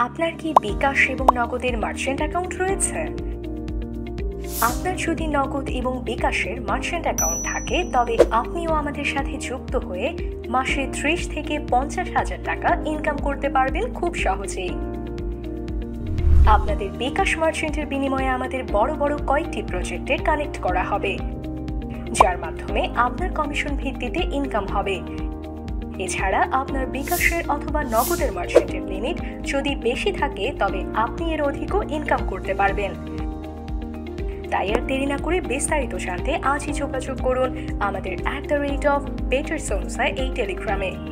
আপনার কি বিকাশ এবং নগদের মার্চেন্ট অ্যাকাউন্ট রয়েছে? আপনার যদি নগদ এবং বিকাশের মার্চেন্ট অ্যাকাউন্ট থাকে তবে আপনিও আমাদের সাথে যুক্ত হয়ে মাসে 30 থেকে 50,000 টাকা ইনকাম করতে পারবেন খুব সহজেই। আপনাদের বিকাশ মার্চেন্টের বিনিময়ে আমাদের বড় বড় কয়েকটি প্রজেক্টে কানেক্ট করা হবে, যার মাধ্যমে আপনার কমিশন ভিত্তিতে ইনকাম হবে। এছাড়া আপনার বিকাশের অথবা নগদের মার্চেন্টের লিমিট যদি বেশি থাকে তবে আপনি এর অধিকও ইনকাম করতে পারবেন। তাই আর দেরি না করে বিস্তারিত জানতে আজই যোগাযোগ করুন আমাদের @Paykasma এই টেলিগ্রামে।